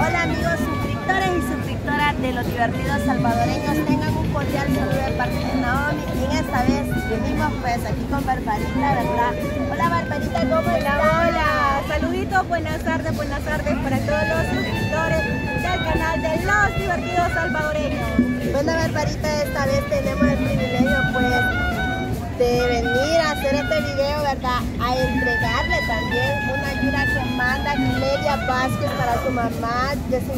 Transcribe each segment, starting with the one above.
Hola amigos suscriptores y suscriptoras de Los Divertidos Salvadoreños, tengan un cordial saludo de parte de Naomi y en esta vez venimos pues aquí con Barbarita, ¿verdad? Hola Barbarita, ¿cómo estás? Hola, saluditos, buenas tardes para todos los suscriptores del canal de Los Divertidos Salvadoreños. Bueno Barbarita, esta vez tenemos el privilegio pues de venir a hacer este video, ¿verdad? A entregarle también una ayuda que manda Clelia Vázquez para su mamá de $50.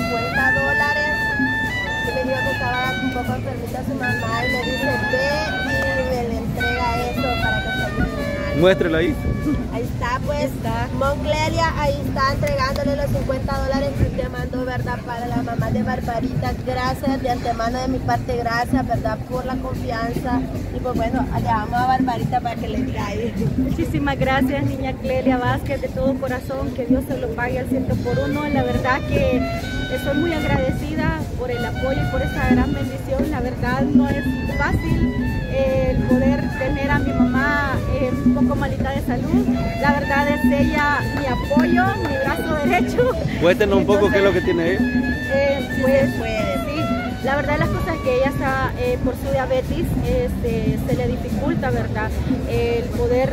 Yo le digo que estaba un poco enfermita su mamá y me dice ve y me le entrega eso para que se ayude. Muéstrelo ahí. Ahí está pues, Mon Clelia, ahí está entregándole los $50 que usted mandó, ¿verdad? Para la mamá de Barbarita. Gracias de antemano de mi parte, gracias, ¿verdad? Por la confianza. Y pues bueno, le damos a Barbarita para que le diga ahí. Muchísimas gracias, niña Clelia Vázquez, de todo corazón, que Dios se lo pague al 100 por 1. La verdad que estoy muy agradecida por el apoyo y por esa gran bendición. La verdad no es fácil el poder tener a mi mamá un poco malita de salud. La verdad es ella mi apoyo, mi brazo derecho. Cuéntenos un poco qué es lo que tiene ella. Pues sí, la verdad las cosas que ella está por su diabetes se le dificulta, ¿verdad? El poder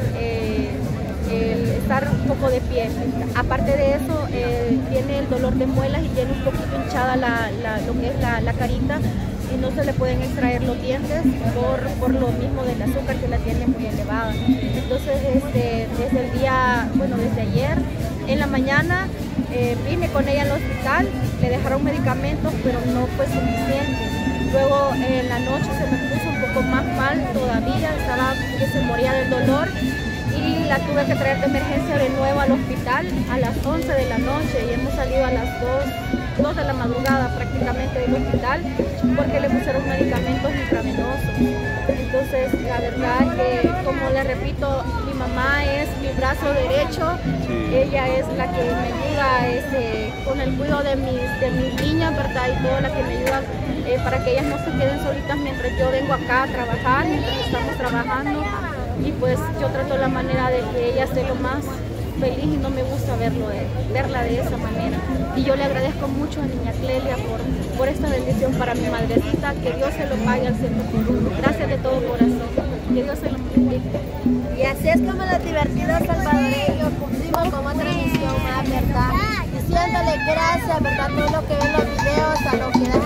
el estar un poco de pie. Aparte de eso, tiene el dolor de muelas y tiene un poquito hinchada lo que es la carita, y no se le pueden extraer los dientes por lo mismo del azúcar que la tiene muy elevada. Entonces desde el día, bueno, desde ayer en la mañana vine con ella al hospital, le dejaron medicamentos pero no fue suficiente. Luego en la noche se me puso un poco más mal todavía, estaba que se moría del dolor y la tuve que traer de emergencia de nuevo al hospital a las 11 de la noche y hemos salido a las 2 de la madrugada prácticamente del hospital porque le pusieron medicamentos intravenosos. Entonces la verdad que, como le repito, mi mamá es mi brazo derecho, sí. Ella es la que me ayuda con el cuidado de mis niñas, ¿verdad? Y toda la que me ayuda para que ellas no se queden solitas mientras yo vengo acá a trabajar, mientras estamos trabajando, y pues yo trato la manera de que ella esté lo más feliz y no me gusta verla de esa manera. Y yo le agradezco mucho a niña Clelia por esta bendición para mi madrecita, que Dios se lo pague al 100 por 1. Gracias de todo corazón, que Dios se lo multiplique. Y así es como Los Divertidos Salvadoreños cumplimos con otra misión más, ¿verdad? Diciéndole gracias, ¿verdad? A todos los que ven los videos, a los que